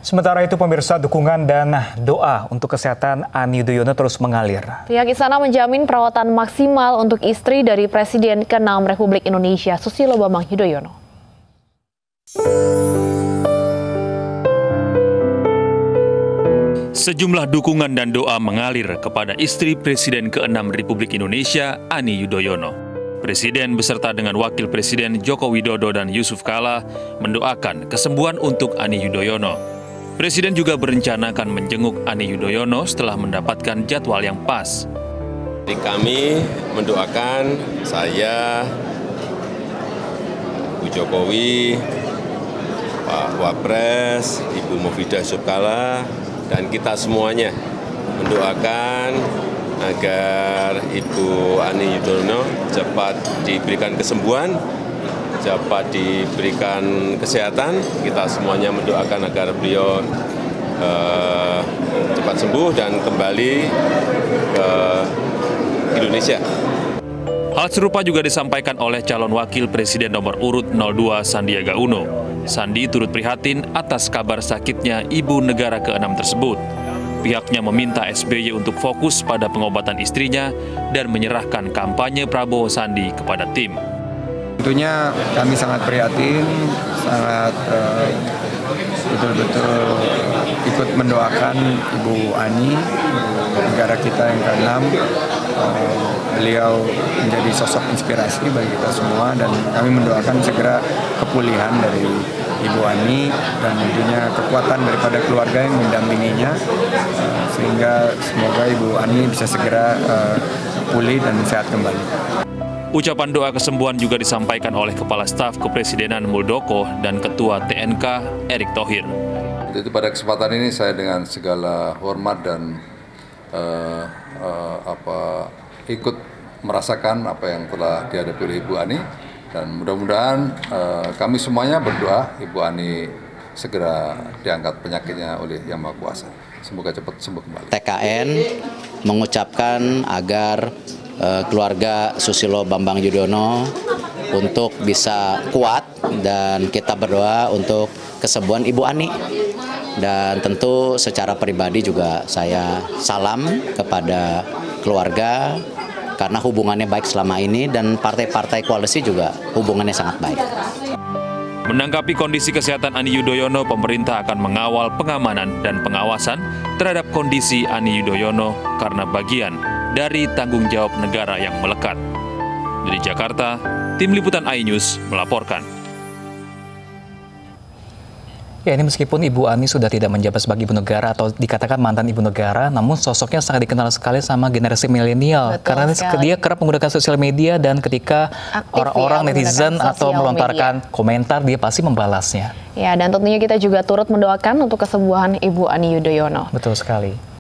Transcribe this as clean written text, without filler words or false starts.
Sementara itu pemirsa, dukungan dan doa untuk kesehatan Ani Yudhoyono terus mengalir. Pihak istana menjamin perawatan maksimal untuk istri dari Presiden ke-6 Republik Indonesia, Susilo Bambang Yudhoyono. Sejumlah dukungan dan doa mengalir kepada istri Presiden ke-6 Republik Indonesia, Ani Yudhoyono. Presiden beserta dengan Wakil Presiden Joko Widodo dan Yusuf Kala mendoakan kesembuhan untuk Ani Yudhoyono. Presiden juga berencana akan menjenguk Ani Yudhoyono setelah mendapatkan jadwal yang pas. Jadi kami mendoakan saya, Bu Jokowi, Pak Wapres, Ibu Mufidah Yusuf Kala, dan kita semuanya mendoakan agar Ibu Ani Yudhoyono cepat diberikan kesembuhan, cepat diberikan kesehatan. Kita semuanya mendoakan agar beliau cepat sembuh dan kembali ke Indonesia. Hal serupa juga disampaikan oleh calon wakil presiden nomor urut 02 Sandiaga Uno. Sandi turut prihatin atas kabar sakitnya ibu negara ke-6 tersebut. Pihaknya meminta SBY untuk fokus pada pengobatan istrinya dan menyerahkan kampanye Prabowo Sandi kepada tim. Tentunya kami sangat prihatin, sangat betul-betul ikut mendoakan Ibu Ani, negara kita yang ke-6. Beliau menjadi sosok inspirasi bagi kita semua dan kami mendoakan segera kepulihan dari Ibu Ani dan tentunya kekuatan daripada keluarga yang mendampinginya, sehingga semoga Ibu Ani bisa segera pulih dan sehat kembali. Ucapan doa kesembuhan juga disampaikan oleh Kepala Staf Kepresidenan Muldoko dan Ketua TNK Erick Thohir. Jadi pada kesempatan ini saya dengan segala hormat dan ikut merasakan apa yang telah dihadapi oleh Ibu Ani, dan mudah-mudahan kami semuanya berdoa Ibu Ani segera diangkat penyakitnya oleh Yang Maha Kuasa. Semoga cepat sembuh kembali. TKN mengucapkan agar keluarga Susilo Bambang Yudhoyono untuk bisa kuat, dan kita berdoa untuk kesembuhan Ibu Ani. Dan tentu secara pribadi juga saya salam kepada keluarga karena hubungannya baik selama ini, dan partai-partai koalisi juga hubungannya sangat baik. Menanggapi kondisi kesehatan Ani Yudhoyono, pemerintah akan mengawal pengamanan dan pengawasan terhadap kondisi Ani Yudhoyono karena bagian dari tanggung jawab negara yang melekat. Dari Jakarta, Tim Liputan iNews melaporkan. Ya, ini meskipun Ibu Ani sudah tidak menjabat sebagai ibu negara atau dikatakan mantan ibu negara, namun sosoknya sangat dikenal sekali sama generasi milenial. Karena dia kerap menggunakan sosial media, dan ketika orang-orang netizen atau melontarkan komentar, dia pasti membalasnya. Ya, dan tentunya kita juga turut mendoakan untuk kesembuhan Ibu Ani Yudhoyono. Betul sekali.